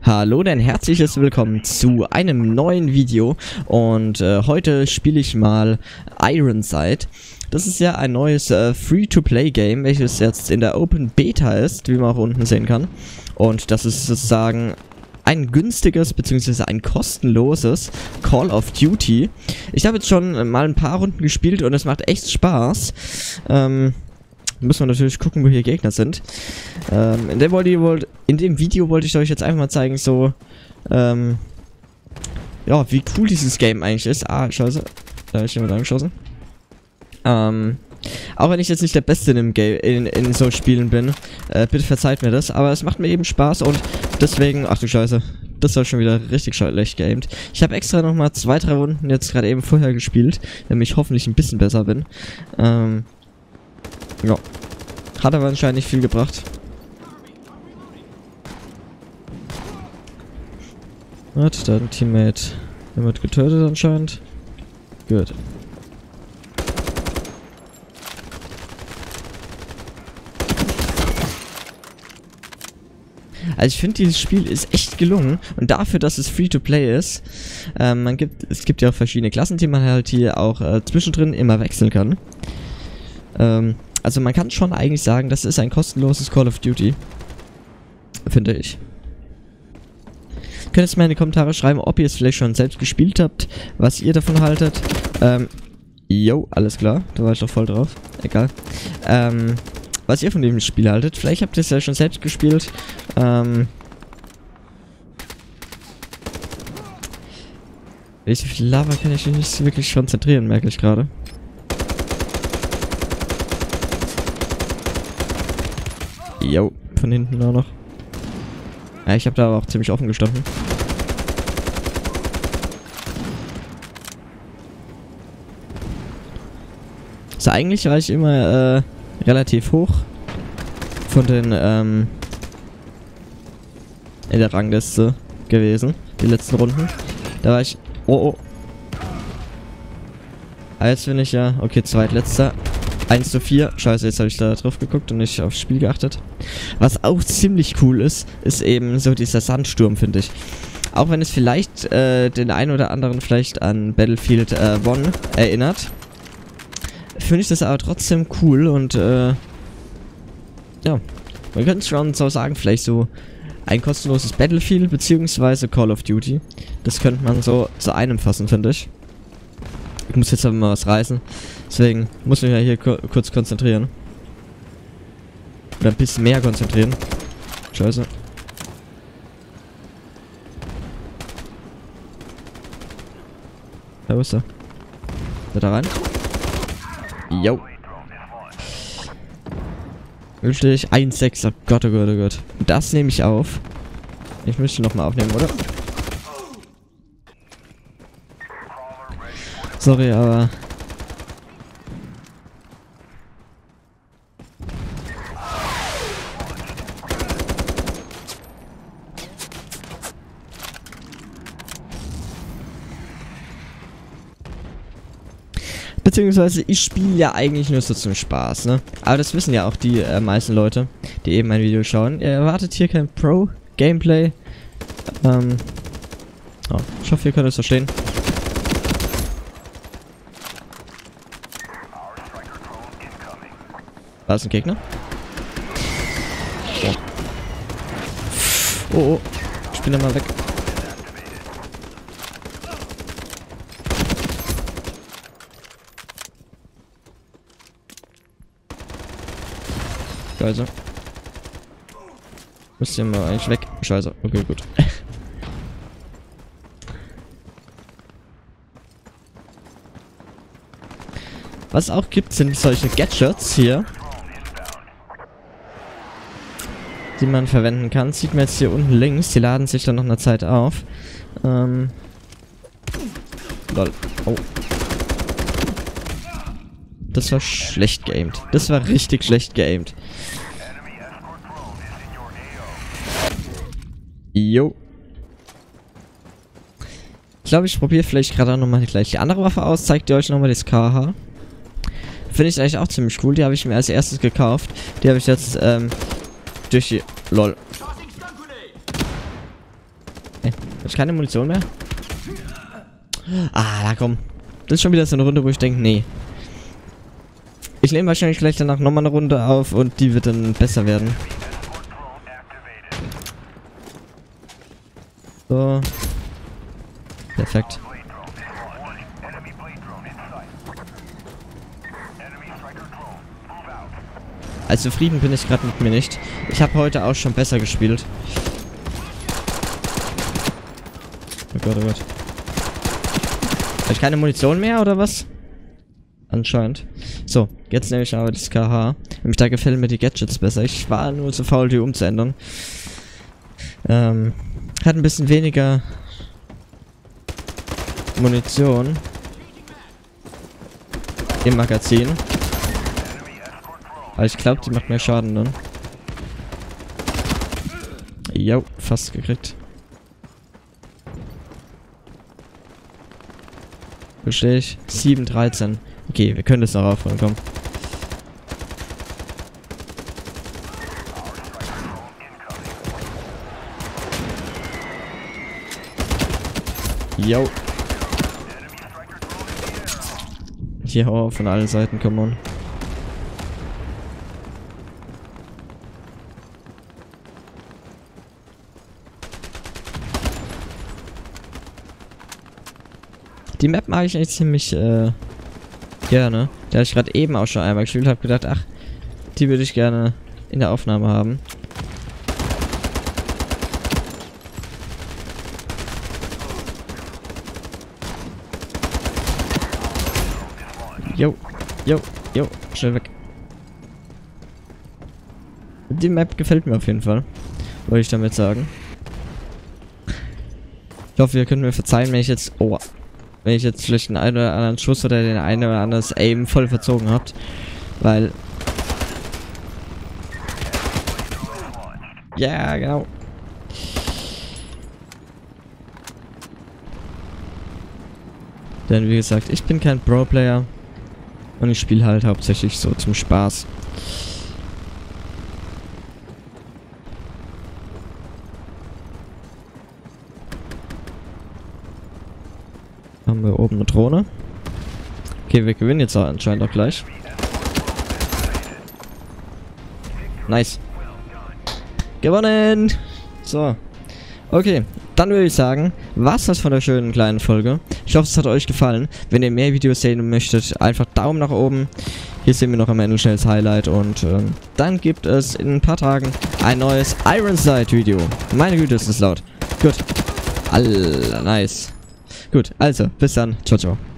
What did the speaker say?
Hallo, ein herzliches Willkommen zu einem neuen Video und heute spiele ich mal Ironside. Das ist ja ein neues Free-to-Play-Game, welches jetzt in der Open Beta ist, wie man auch unten sehen kann. Und das ist sozusagen ein günstiges bzw. ein kostenloses Call of Duty. Ich habe jetzt schon mal ein paar Runden gespielt und es macht echt Spaß. Müssen wir natürlich gucken, wo hier Gegner sind. In dem Video wollte ich euch jetzt einfach mal zeigen, so, ja, wie cool dieses Game eigentlich ist. Ah, scheiße. Da habe ich jemand angeschossen. Auch wenn ich jetzt nicht der Beste in so Spielen bin, bitte verzeiht mir das, aber es macht mir eben Spaß und deswegen, ach du Scheiße, das war schon wieder richtig schlecht geaimt. Ich habe extra nochmal 2-3 Runden jetzt gerade eben vorher gespielt, damit ich hoffentlich ein bisschen besser bin. Ja. Hat aber anscheinend nicht viel gebracht. Hat da ein Teammate. Der wird getötet anscheinend. Gut. Also ich finde, dieses Spiel ist echt gelungen und dafür, dass es Free-to-Play ist, es gibt ja auch verschiedene Klassen, die man halt hier auch zwischendrin immer wechseln kann. Also man kann schon eigentlich sagen, das ist ein kostenloses Call of Duty. Finde ich. Ihr könnt jetzt mal in die Kommentare schreiben, ob ihr es vielleicht schon selbst gespielt habt, was ihr davon haltet. Jo, alles klar, da war ich doch voll drauf. Egal. Was ihr von dem Spiel haltet. Vielleicht habt ihr es ja schon selbst gespielt. Wie viel Lava kann ich mich nicht wirklich konzentrieren, merke ich gerade. Jo, von hinten auch noch. Ja, ich habe da aber auch ziemlich offen gestanden. So, eigentlich war ich immer relativ hoch von den in der Rangliste gewesen, die letzten Runden. Da war ich... Oh. Jetzt bin ich ja... Okay, zweitletzter. 1:4. Scheiße, jetzt habe ich da drauf geguckt und nicht aufs Spiel geachtet. Was auch ziemlich cool ist, ist eben so dieser Sandsturm, finde ich. Auch wenn es vielleicht den einen oder anderen vielleicht an Battlefield 1 erinnert, finde ich das aber trotzdem cool und ja, man könnte schon so sagen, vielleicht so ein kostenloses Battlefield bzw. Call of Duty. Das könnte man so zu einem fassen, finde ich. Ich muss jetzt aber mal was reißen. Deswegen muss ich mich ja hier kurz konzentrieren. Oder ein bisschen mehr konzentrieren. Scheiße. Wo ist er? Ist er da rein? Jo. Richtig. 1,6. Oh Gott, oh Gott, oh Gott. Das nehme ich auf. Ich müsste nochmal aufnehmen, oder? Sorry, aber... Beziehungsweise, ich spiele ja eigentlich nur so zum Spaß, ne? Aber das wissen ja auch die meisten Leute, die eben mein Video schauen. Ihr erwartet hier kein Pro-Gameplay. Oh, ich hoffe, ihr könnt es verstehen. War das ein Gegner? Oh, ich bin da mal weg. Scheiße. Müsst ihr mal eigentlich weg. Scheiße. Okay, gut. Was es auch gibt, sind solche Gadgets hier, die man verwenden kann. Sieht man jetzt hier unten links. Die laden sich dann nach einer Zeit auf. Lol. Oh. Das war schlecht geaimt. Das war richtig schlecht geaimt. Jo. Ich glaube, ich probiere vielleicht gerade auch nochmal gleich die andere Waffe aus. Zeigt ihr euch nochmal das KH. Finde ich eigentlich auch ziemlich cool. Die habe ich mir als erstes gekauft. Die habe ich jetzt durch die... Lol. Hab ich keine Munition mehr? Ah, da komm. Das ist schon wieder so eine Runde, wo ich denke, nee. Ich nehme wahrscheinlich gleich danach nochmal eine Runde auf und die wird dann besser werden. So. Perfekt. Also zufrieden bin ich gerade mit mir nicht. Ich habe heute auch schon besser gespielt. Oh Gott, oh Gott. Habe ich keine Munition mehr oder was? Anscheinend. So, jetzt nehme ich aber das KH. Nämlich da gefällt mir die Gadgets besser. Ich war nur zu faul, die umzuändern. Hat ein bisschen weniger Munition im Magazin. Aber ich glaube, die macht mehr Schaden dann. Jo, fast gekriegt. Verstehe ich. 7-13. Okay, wir können das noch aufholen, komm. Jo. Hier hau von allen Seiten, come on. Die Map mag ich eigentlich ziemlich gerne. Da ich gerade eben auch schon einmal gespielt habe, gedacht, ach, die würde ich gerne in der Aufnahme haben. Jo, jo, jo, schnell weg. Die Map gefällt mir auf jeden Fall, wollte ich damit sagen. Ich hoffe, ihr könnt mir verzeihen, wenn ich jetzt... Oh, wenn ich jetzt vielleicht den einen oder anderen Schuss oder den einen oder anderen Aim voll verzogen habt. Weil... Ja, genau. Denn wie gesagt, ich bin kein Pro-Player. Und ich spiele halt hauptsächlich so zum Spaß. Haben wir oben eine Drohne. Okay, wir gewinnen jetzt auch anscheinend auch gleich. Nice. Gewonnen! So. Okay, dann würde ich sagen, war's das von der schönen kleinen Folge. Ich hoffe, es hat euch gefallen. Wenn ihr mehr Videos sehen möchtet, einfach Daumen nach oben. Hier sehen wir noch am Ende schnell das Highlight und dann gibt es in ein paar Tagen ein neues Ironside Video. Meine Güte, ist das laut. Gut. Nice. Gut, also, bis dann. Ciao, ciao.